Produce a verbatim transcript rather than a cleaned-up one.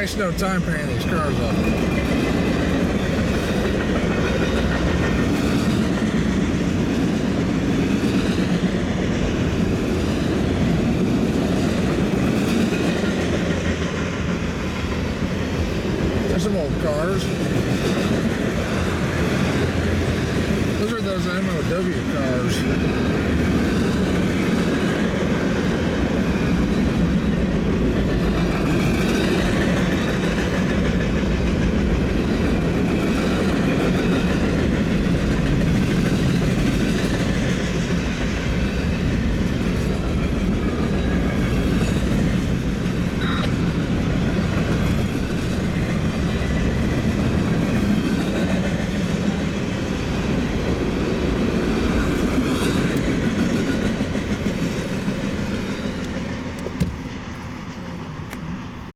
waste no time painting these cars up. There's some old cars. Those are those M O W cars.